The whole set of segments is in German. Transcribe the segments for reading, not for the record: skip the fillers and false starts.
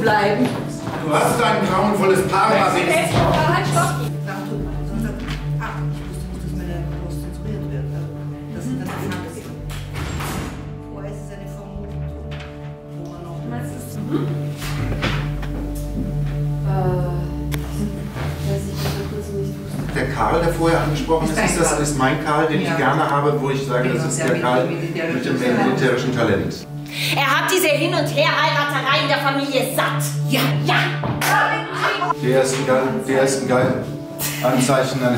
bleiben. Du hast ein grauenvolles Paar, was ich... Halt, stopp! Der Karl, der vorher angesprochen ist, das ist mein Karl, den ich gerne habe, wo ich sage, das ist der Karl mit dem militärischen Talent. Er hat diese Hin- und Her-Heiraterei in der Familie satt. Ja, ja! Der ist ein geil. Anzeichen einer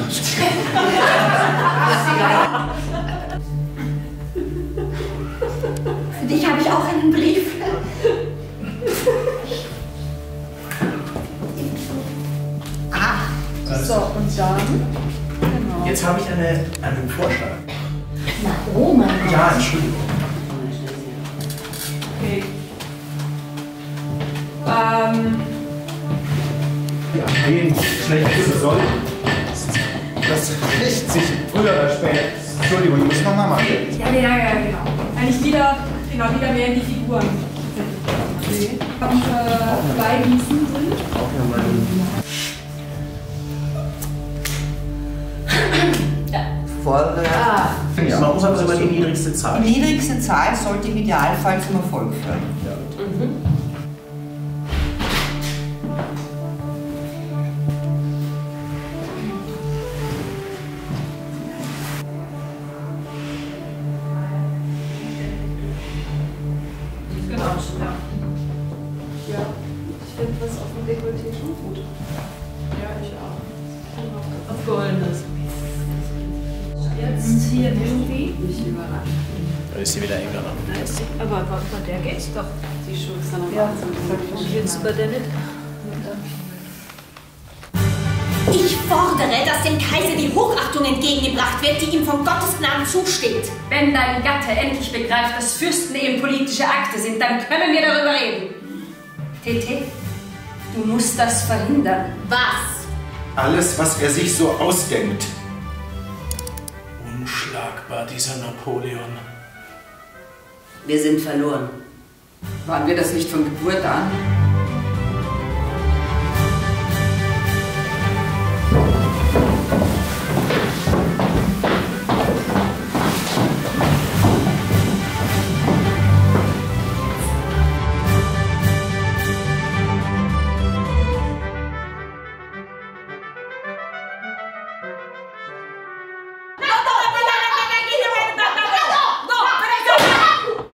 Für dich habe ich auch einen Brief. So, und dann? Genau. Jetzt habe ich einen Vorschlag. Na, oh mein Gott. Ja, Entschuldigung. Okay. Ja, gehen schlecht ist soll. Das rächt sich früher oder später. Entschuldigung, ich muss nochmal machen. Ja, genau. Eigentlich wieder mehr in die Figuren. Okay. Ich habe 2 Wiesen drin. Man muss aber immer die niedrigste Zahl. Die niedrigste Zahl sollte im Idealfall zum Erfolg führen. Genau, ja. Ich finde das auf dem Dekolleté schon gut. Ja, ich auch. Auf goldenes. Jetzt hier irgendwie. Nicht überrascht. Da ist sie wieder enger. Aber bei der geht's doch. Die Schuhe ist dann am Wahnsinn. Und jetzt bei der nicht. Ich fordere, dass dem Kaiser die Hochachtung entgegengebracht wird, die ihm von Gottes Gnaden zusteht. Wenn dein Gatte endlich begreift, dass Fürstenehen politische Akte sind, dann können wir darüber reden. Tete, du musst das verhindern. Was? Alles, was er sich so ausdenkt. Unschlagbar, dieser Napoleon. Wir sind verloren. Waren wir das nicht von Geburt an?